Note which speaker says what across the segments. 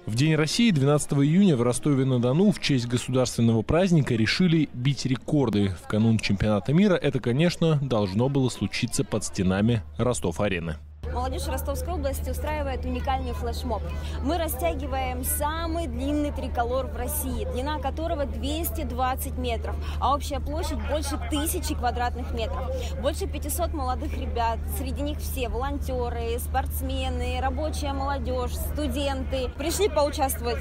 Speaker 1: В День России 12 июня в Ростове-на-Дону в честь государственного праздника решили бить рекорды. В канун чемпионата мира это, конечно, должно было случиться под стенами Ростов-арены.
Speaker 2: Молодежь Ростовской области устраивает уникальный флешмоб. Мы растягиваем самый длинный триколор в России, длина которого 220 метров, а общая площадь больше 1000 квадратных метров. Больше 500 молодых ребят, среди них все волонтеры, спортсмены, рабочая молодежь, студенты. Пришли поучаствовать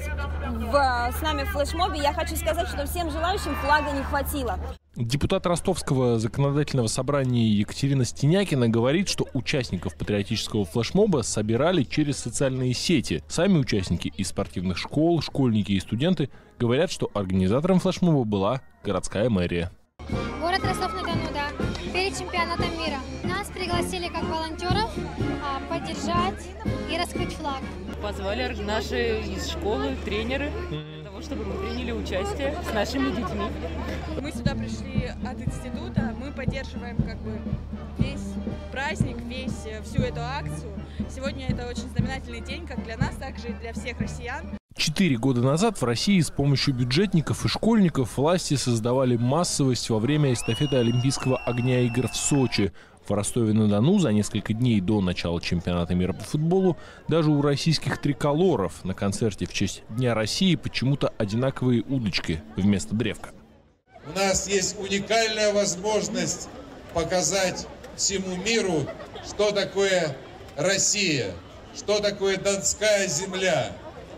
Speaker 2: с нами в флешмобе. Я хочу сказать, что всем желающим флага не хватило.
Speaker 1: Депутат Ростовского законодательного собрания Екатерина Стенякина говорит, что участников патриотического флешмоба собирали через социальные сети. Сами участники из спортивных школ, школьники и студенты говорят, что организатором флешмоба была городская мэрия.
Speaker 3: Город Ростов-на-Дону, да. Перед чемпионатом мира нас пригласили как волонтеров поддержать и раскрыть флаг.
Speaker 4: Позвали наши из школы тренеры, чтобы мы приняли участие с нашими детьми.
Speaker 5: Мы сюда пришли от института, мы поддерживаем весь праздник, всю эту акцию. Сегодня это очень знаменательный день, как для нас, так же и для всех россиян.
Speaker 1: 4 года назад в России с помощью бюджетников и школьников власти создавали массовость во время эстафеты Олимпийского огня игр в Сочи. В Ростове-на-Дону за несколько дней до начала чемпионата мира по футболу даже у российских триколоров на концерте в честь Дня России почему-то одинаковые удочки вместо древка.
Speaker 6: У нас есть уникальная возможность показать всему миру, что такое Россия, что такое Донская земля.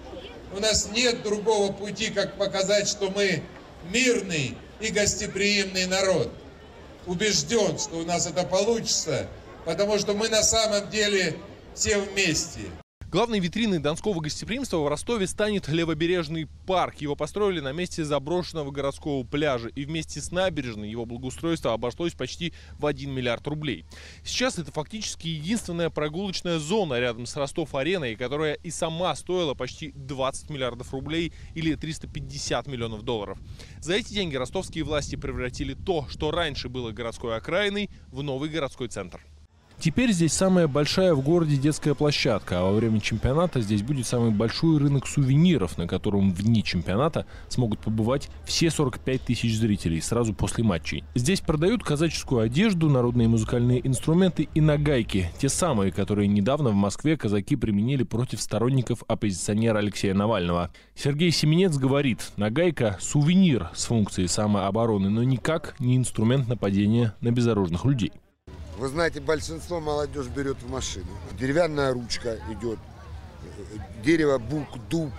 Speaker 6: У нас нет другого пути, как показать, что мы мирный и гостеприимный народ. Убежден, что у нас это получится, потому что мы на самом деле все вместе.
Speaker 1: Главной витриной донского гостеприимства в Ростове станет левобережный парк. Его построили на месте заброшенного городского пляжа. И вместе с набережной его благоустройство обошлось почти в 1 миллиард рублей. Сейчас это фактически единственная прогулочная зона рядом с Ростов-ареной, которая и сама стоила почти 20 миллиардов рублей или 350 миллионов долларов. За эти деньги ростовские власти превратили то, что раньше было городской окраиной, в новый городской центр. Теперь здесь самая большая в городе детская площадка, а во время чемпионата здесь будет самый большой рынок сувениров, на котором в дни чемпионата смогут побывать все 45 тысяч зрителей сразу после матчей. Здесь продают казаческую одежду, народные музыкальные инструменты и нагайки. Те самые, которые недавно в Москве казаки применили против сторонников оппозиционера Алексея Навального. Сергей Семенец говорит, нагайка – сувенир с функцией самообороны, но никак не инструмент нападения на безоружных людей.
Speaker 7: Вы знаете, большинство молодежь берет в машину. Деревянная ручка идет, дерево, бук, дуб.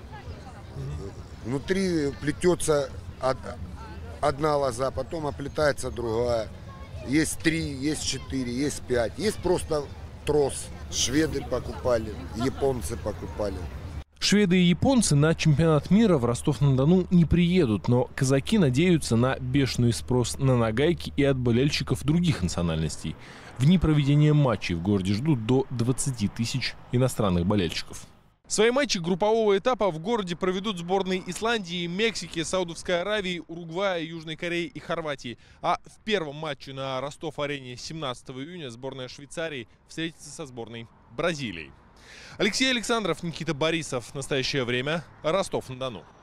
Speaker 7: Внутри плетется одна лоза, потом оплетается другая. Есть 3, есть 4, есть 5. Есть просто трос. Шведы покупали, японцы покупали.
Speaker 1: Шведы и японцы на чемпионат мира в Ростов-на-Дону не приедут, но казаки надеются на бешеный спрос на нагайки и от болельщиков других национальностей. В дни проведения матчей в городе ждут до 20 тысяч иностранных болельщиков. Свои матчи группового этапа в городе проведут сборные Исландии, Мексики, Саудовской Аравии, Уругвая, Южной Кореи и Хорватии. А в первом матче на Ростов-арене 17 июня сборная Швейцарии встретится со сборной Бразилии. Алексей Александров, Никита Борисов. Настоящее время. Ростов-на-Дону.